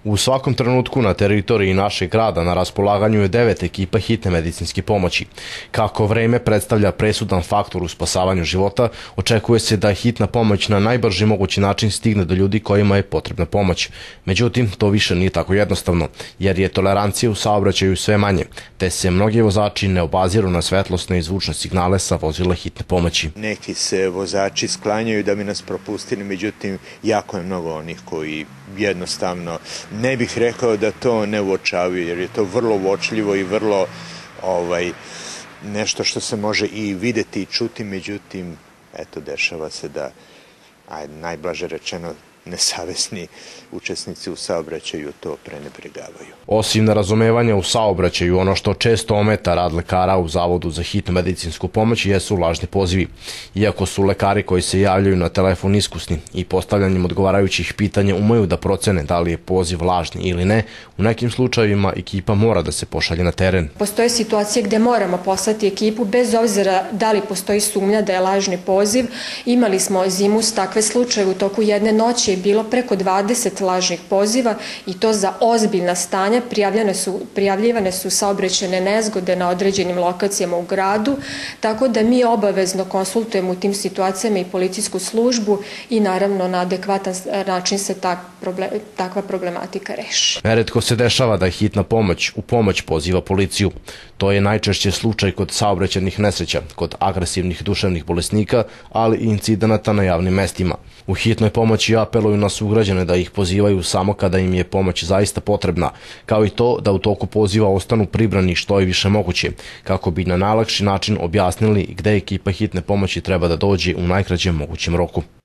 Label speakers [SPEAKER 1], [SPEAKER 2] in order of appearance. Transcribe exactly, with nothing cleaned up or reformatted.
[SPEAKER 1] U svakom trenutku na teritoriji našeg grada na raspolaganju je devet ekipa hitne medicinske pomoći. Kako vreme predstavlja presudan faktor u spasavanju života, očekuje se da hitna pomoć na najbrži mogući način stigne do ljudi kojima je potrebna pomoć. Međutim, to više nije tako jednostavno, jer je tolerancija u saobraćaju sve manje, te se mnogi vozači ne obaziru na svetlosne i zvučne signale sa vozila hitne pomoći.
[SPEAKER 2] Neki se vozači sklanjaju da bi nas propustili, međutim, jako je mnogo onih koji jednostavno ne bih rekao da to ne uočavaju, jer je to vrlo uočljivo i vrlo ovaj, nešto što se može i videti i čuti, međutim, eto, dešava se da, ajde, najblaže rečeno, nesavesni učesnici u saobraćaju to prenebregavaju.
[SPEAKER 1] Osim nerazumevanja u saobraćaju, ono što često ometa rad lekara u Zavodu za hitnu medicinsku pomoć jesu lažni pozivi. Iako su lekari koji se javljaju na telefon iskusni i postavljanjem odgovarajućih pitanja umeju da procene da li je poziv lažni ili ne, u nekim slučajevima ekipa mora da se pošalje na teren.
[SPEAKER 3] Postoje situacije gde moramo poslati ekipu bez obzira da li postoji sumnja da je lažni poziv. Imali smo zimus takve slučaje, u toku jedne noći je bilo preko dvadeset lažnih poziva i to za ozbiljna stanja. Prijavljene su, prijavljivane su saobraćajne nezgode na određenim lokacijama u gradu, tako da mi obavezno konsultujemo u tim situacijama i policijsku službu i naravno na adekvatan način se ta problem, takva problematika reši.
[SPEAKER 1] Neretko se dešava da hitna pomoć u pomoć poziva policiju. To je najčešće slučaj kod saobraćajnih nesreća, kod agresivnih duševnih bolesnika, ali i incidenata na javnim mestima. U hitnoj pomoći apeluju na sugrađane da ih pozivaju samo kada im je pomoć zaista potrebna, kao i to da u toku poziva ostanu pribrani što je više moguće, kako bi na najlakši način objasnili gde ekipa hitne pomoći treba da dođe u najkraćem mogućem roku.